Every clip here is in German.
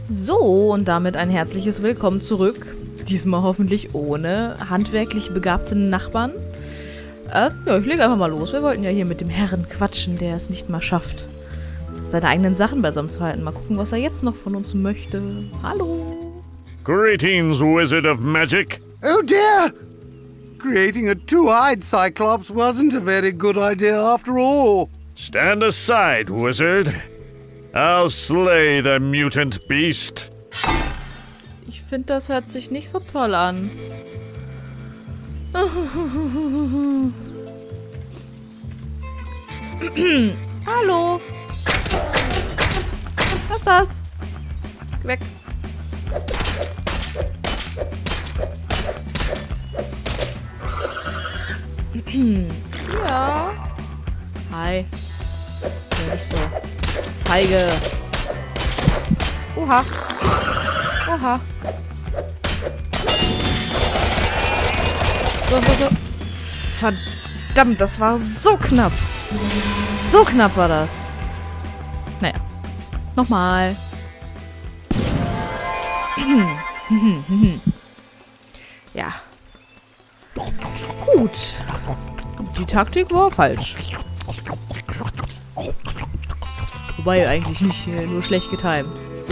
So, und damit ein herzliches Willkommen zurück. Diesmal hoffentlich ohne handwerklich begabten Nachbarn. Ja, ich lege einfach mal los. Wir wollten ja hier mit dem Herrn quatschen, der es nicht mal schafft, seine eigenen Sachen beisammen zu halten. Mal gucken, was er jetzt noch von uns möchte. Hallo. Greetings, Wizard of Magic. Oh dear! Creating a two-eyed Cyclops wasn't a very good idea after all. Stand aside, wizard. I'll slay the mutant beast. Ich finde, das hört sich nicht so toll an. Hallo. Was ist das? Geh weg. Ja. Hi. Ja, nicht so. Feige. Oha. Oha. So. Verdammt, das war so knapp. So knapp war das. Naja. Nochmal. Ja. Gut. Die Taktik war falsch. Wobei eigentlich nicht, nur schlecht getimt.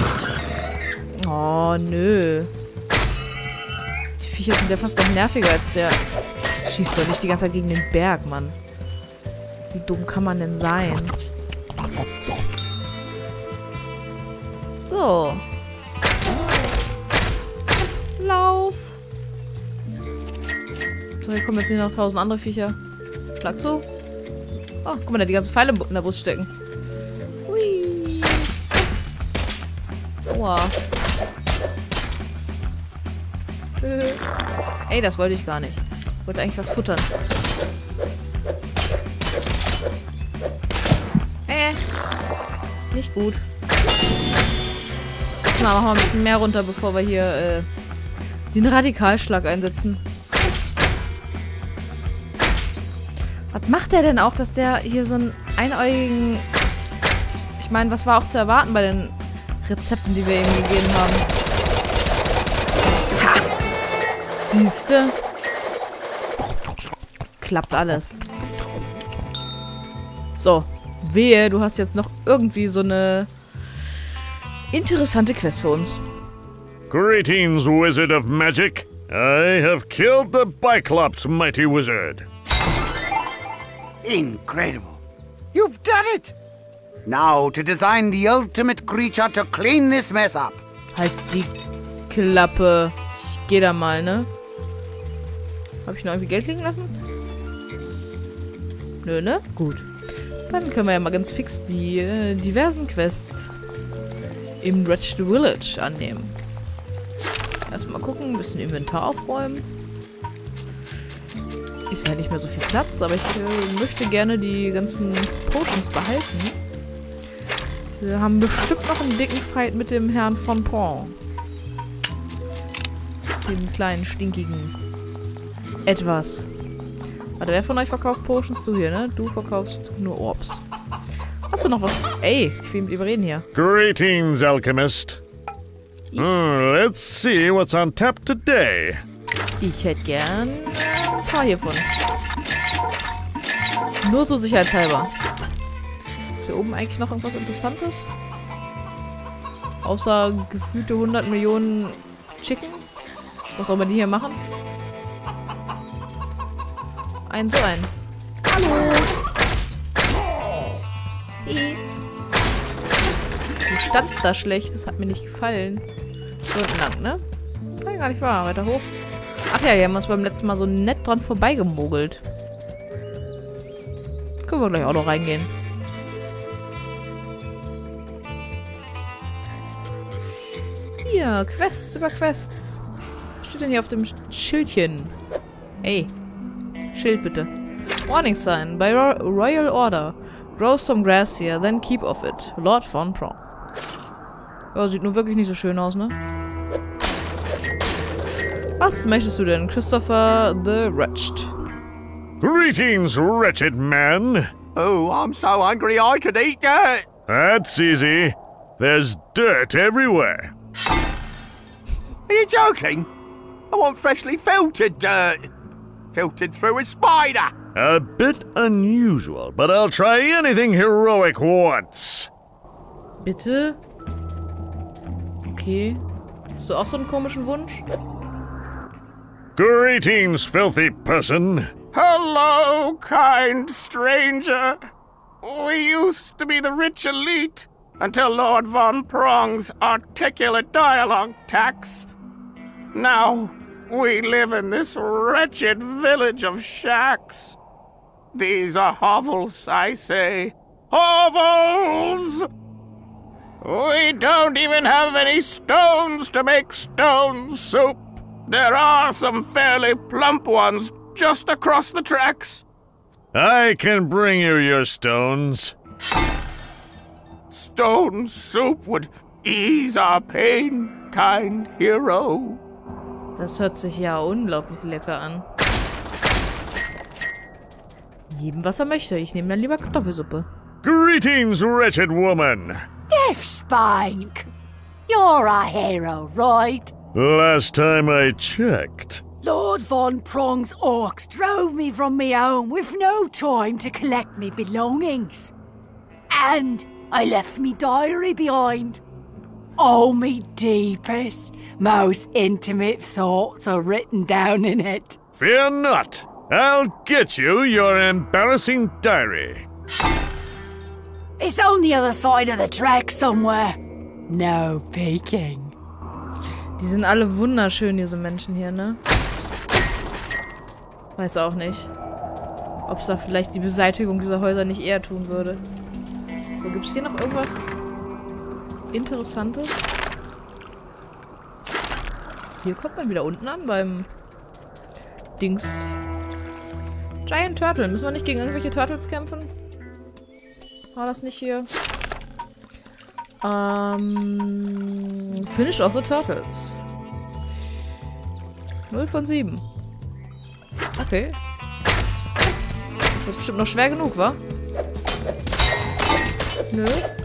Oh, nö. Die Viecher sind ja fast noch nerviger als der... Schießt doch nicht die ganze Zeit gegen den Berg, Mann. Wie dumm kann man denn sein? So. Lauf. So, hier kommen jetzt hier noch 1000 andere Viecher. Schlag zu. Oh, guck mal, da die ganzen Pfeile in der Brust stecken. Hui. Aua. Ey, das wollte ich gar nicht. Ich wollte eigentlich was futtern. Nicht gut. Jetzt machen wir ein bisschen mehr runter, bevor wir hier den Radikalschlag einsetzen. Was macht der denn auch, dass der hier so einen einäugigen... Ich meine, was war auch zu erwarten bei den Rezepten, die wir ihm gegeben haben? Ha! Siehste? Klappt alles. So. Wehe, du hast jetzt noch irgendwie so eine interessante Quest für uns. Greetings, Wizard of Magic. I have killed the Biclops, mighty wizard. Incredible. You've done it! Now to design the ultimate creature to clean this mess up. Halt die Klappe. Ich geh da mal, ne? Hab ich noch irgendwie Geld liegen lassen? Nö, ne? Gut. Dann können wir ja mal ganz fix die diversen Quests im Wretched Village annehmen. Erstmal gucken, ein bisschen Inventar aufräumen. Ist ja nicht mehr so viel Platz, aber ich möchte gerne die ganzen Potions behalten. Wir haben bestimmt noch einen dicken Fight mit dem Herrn von Pont. Dem kleinen, stinkigen Etwas. Warte, wer von euch verkauft Potions? Du hier, ne? Du verkaufst nur Orbs. Hast du noch was? Ey, ich will mit ihm reden hier. Greetings, alchemist. Let's see what's on tap today. Ich hätte gern ein paar hiervon. Nur so sicherheitshalber. Ist hier oben eigentlich noch irgendwas Interessantes? Außer gefühlte 100 Millionen Chicken? Was auch immer die hier machen? So ein. Hallo! Hey. Du standst da schlecht, das hat mir nicht gefallen. So unten lang, ne? Kann ja gar nicht wahr, weiter hoch. Ach ja, wir haben uns beim letzten Mal so nett dran vorbeigemogelt. Können wir gleich auch noch reingehen. Hier, Quests über Quests. Was steht denn hier auf dem Schildchen? Ey. Schild bitte. Warning sign. By royal order. Grow some grass here, then keep off it. Lord von Prom. Ja, sieht nun wirklich nicht so schön aus, ne? Was möchtest du denn, Christopher the Wretched? Greetings, wretched man. Oh, I'm so hungry I could eat dirt. That's easy. There's dirt everywhere. Are you joking? I want freshly filtered dirt. Filtered through a spider. A bit unusual, but I'll try anything heroic once. Bitte? Okay. Hast du auch so einen komischen Wunsch? Greetings, filthy person. Hello, kind stranger. We used to be the rich elite until Lord Von Prong's articulate dialogue tax. Now, we live in this wretched village of shacks. These are hovels, I say. Hovels! We don't even have any stones to make stone soup. There are some fairly plump ones just across the tracks. I can bring you your stones. Stone soup would ease our pain, kind hero. Das hört sich ja unglaublich lecker an. Jedem, was er möchte. Ich nehme dann lieber Kartoffelsuppe. Greetings, wretched woman. Deathspank! You're a hero, right? Last time I checked. Lord Von Prong's orcs drove me from me home with no time to collect me belongings. And I left me diary behind. All me deepest, most intimate thoughts are written down in it. Fear not. I'll get you your embarrassing diary. It's on the other side of the track somewhere. No peeking. Die sind alle wunderschön, diese Menschen hier, ne? Weiß auch nicht. Ob es da vielleicht die Beseitigung dieser Häuser nicht eher tun würde. So, gibt es hier noch irgendwas Interessantes? Hier kommt man wieder unten an beim Dings. Giant Turtle. Müssen wir nicht gegen irgendwelche Turtles kämpfen? War das nicht hier? Finish of the Turtles. 0 von 7. Okay. Das wird bestimmt noch schwer genug, wa? Nö.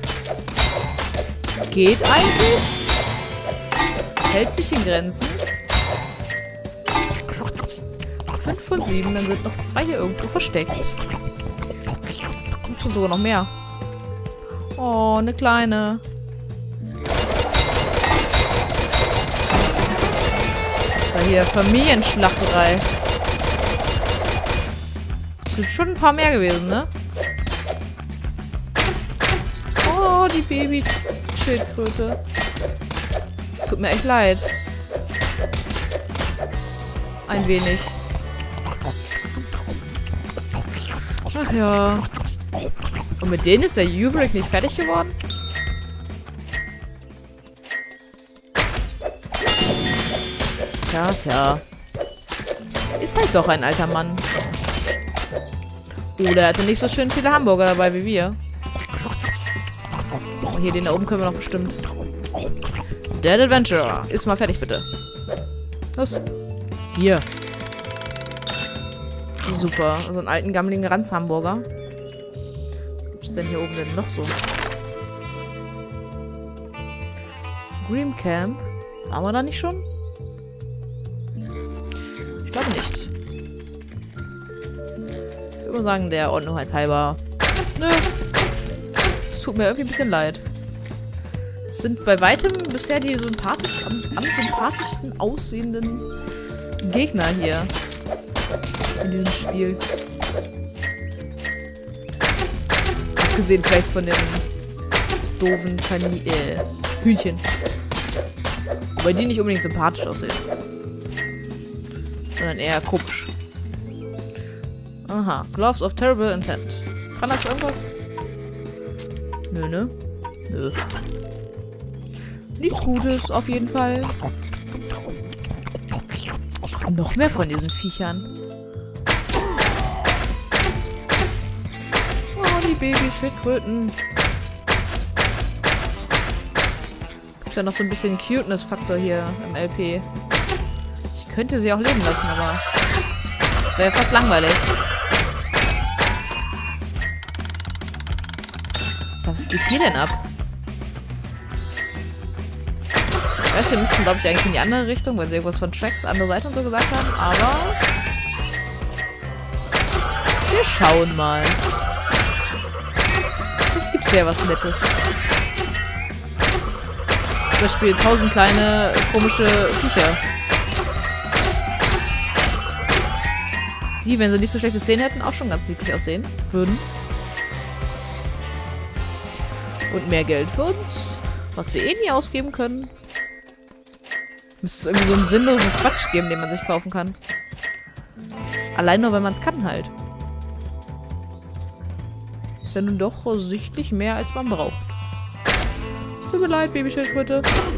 Geht eigentlich. Hält sich in Grenzen. 5 von 7, dann sind noch 2 hier irgendwo versteckt. Gibt schon sogar noch mehr. Oh, eine kleine. Das ist ja hier Familienschlachterei. Das sind schon ein paar mehr gewesen, ne? Oh, die Baby-Schildkröte. Es tut mir echt leid. Ein wenig. Ach ja. Und mit denen ist der Ubrick nicht fertig geworden? Tja, tja. Ist halt doch ein alter Mann. Oder er hatte nicht so schön viele Hamburger dabei wie wir. Oh, hier, den da oben können wir noch bestimmt. Dead Adventure. Ist mal fertig, bitte. Los. Hier. Super. So einen alten, gammeligen Ranz-Hamburger. Was gibt es denn hier oben denn noch so? Green Camp. Haben wir da nicht schon? Ich glaube nicht. Ich würde sagen, der Ordnung halber. Nö. Es tut mir irgendwie ein bisschen leid. Es sind bei weitem bisher die sympathisch, am sympathischsten aussehenden Gegner hier. In diesem Spiel. Abgesehen vielleicht von dem doofen Hühnchen. Wobei die nicht unbedingt sympathisch aussehen. Sondern eher komisch. Aha. Gloves of Terrible Intent. Kann das irgendwas? Nö, ne? Nö. Nichts Gutes, auf jeden Fall. Och, noch mehr von diesen Viechern. Oh, die Baby-Schildkröten. Gibt ja noch so ein bisschen Cuteness-Faktor hier im LP. Ich könnte sie auch leben lassen, aber das wäre ja fast langweilig. Was geht hier denn ab? Ich weiß, wir müssen, glaube ich, eigentlich in die andere Richtung, weil sie irgendwas von Tracks, andere Seite und so gesagt haben, aber wir schauen mal. Vielleicht gibt's ja was Nettes. Zum Beispiel 1000 kleine, komische Viecher. Die, wenn sie nicht so schlechte Zähne hätten, auch schon ganz niedlich aussehen würden. Und mehr Geld für uns, was wir eh nie ausgeben können. Müsste es irgendwie so einen sinnlosen Quatsch geben, den man sich kaufen kann. Allein nur, wenn man es kann halt. Ist ja nun doch sichtlich mehr, als man braucht. Es tut mir leid, Babyschildkröte.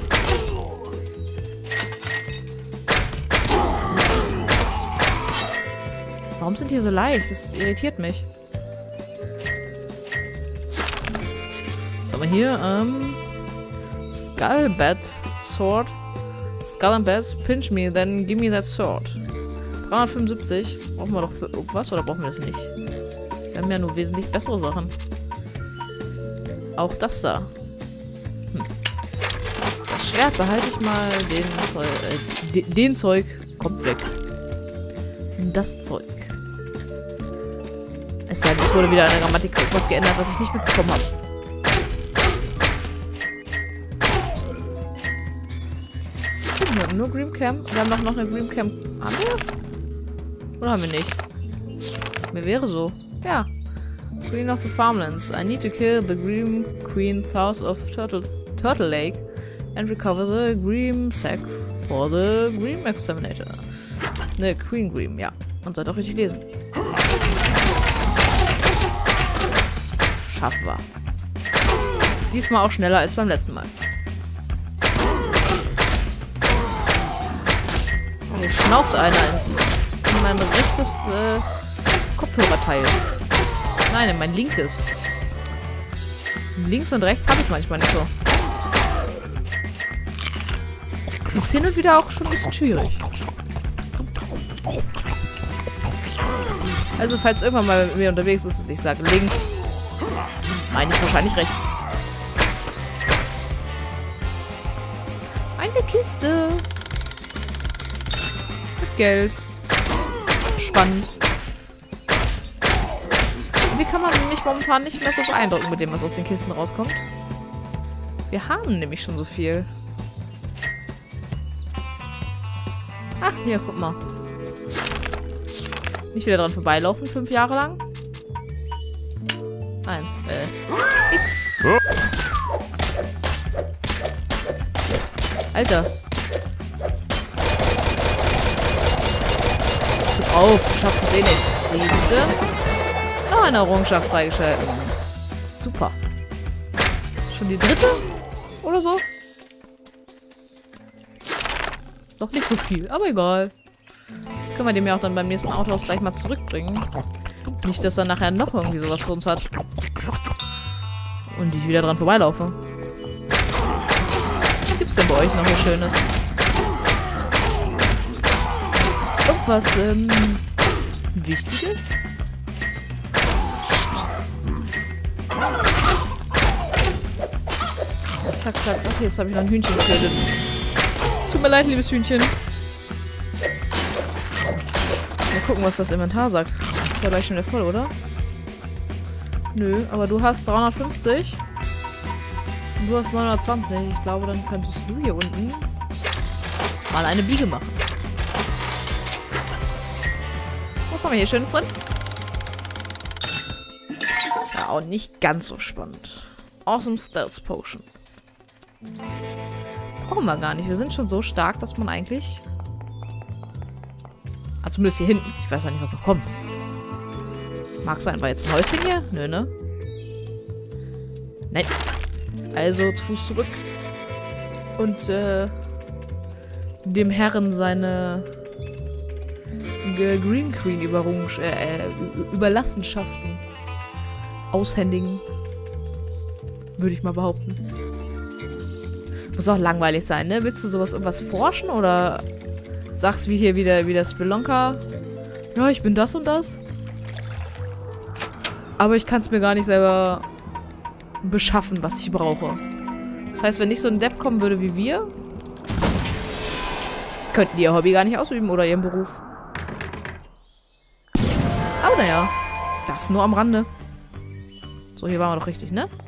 Warum sind die so leicht? Das irritiert mich. Was haben wir hier? Skullbat Sword. Skull and Bats, pinch me, then give me that sword. 375. Das brauchen wir doch für irgendwas, oder brauchen wir das nicht? Wir haben ja nur wesentlich bessere Sachen. Auch das da. Das Schwert behalte ich mal. Den Zeug kommt weg. Das Zeug. Es sei denn, es wurde wieder an der Grammatik irgendwas geändert, was ich nicht mitbekommen habe. Was ist denn hier? Nur Grimcam? Wir haben noch eine Grimcam. Haben wir? Oder haben wir nicht? Mir wäre so. Ja. Queen of the Farmlands. I need to kill the Grim Queen south of Turtle Lake and recover the Grim Sack for the Grim Exterminator. Ne, Queen Grim, ja. Und sollte auch richtig lesen. Schaffen wir. Diesmal auch schneller als beim letzten Mal. Hier schnauft einer in mein rechtes Kopfhörerteil. Nein, in mein linkes. Links und rechts habe ich es manchmal nicht so. Ist hin und wieder auch schon ein bisschen schwierig. Also, falls irgendwann mal mit mir unterwegs ist und ich sage links, meine ich wahrscheinlich rechts. Eine Kiste. Mit Geld. Spannend. Wie kann man mich momentan nicht mehr so beeindrucken mit dem, was aus den Kisten rauskommt? Wir haben nämlich schon so viel. Ach, hier, guck mal. Nicht wieder dran vorbeilaufen, 5 Jahre lang? Nein, X. Alter. Gib auf, schaffst es eh nicht. Siehste? Noch eine Errungenschaft freigeschalten. Super. Schon die dritte? Oder so? Doch nicht so viel, aber egal. Das können wir dem ja auch dann beim nächsten Autohaus gleich mal zurückbringen. Nicht, dass er nachher noch irgendwie sowas für uns hat. Und ich wieder dran vorbeilaufe. Was gibt's denn bei euch noch so Schönes? Irgendwas, Wichtiges? Zack, zack, zack. Ach, jetzt habe ich noch ein Hühnchen getötet. Tut mir leid, liebes Hühnchen. Mal gucken, was das Inventar sagt. Ist ja gleich schon wieder voll, oder? Nö, aber du hast 350. Und du hast 920. Ich glaube, dann könntest du hier unten mal eine Biege machen. Was haben wir hier Schönes drin? Ja, auch nicht ganz so spannend. Awesome Stealth Potion. Brauchen wir gar nicht. Wir sind schon so stark, dass man eigentlich... Ah, zumindest hier hinten. Ich weiß ja nicht, was noch kommt. Mag sein. War jetzt ein Häuschen hier? Nö, ne? Nein. Also zu Fuß zurück. Und, dem Herren seine Green Queen Überlassenschaften aushändigen. Würde ich mal behaupten. Muss auch langweilig sein, ne? Willst du irgendwas forschen oder sagst wie hier wieder wie der Spelunker? Ja, ich bin das und das. Aber ich kann es mir gar nicht selber beschaffen, was ich brauche. Das heißt, wenn nicht so ein Depp kommen würde wie wir, könnten die ihr Hobby gar nicht ausüben oder ihren Beruf. Aber naja, das nur am Rande. So, hier waren wir doch richtig, ne?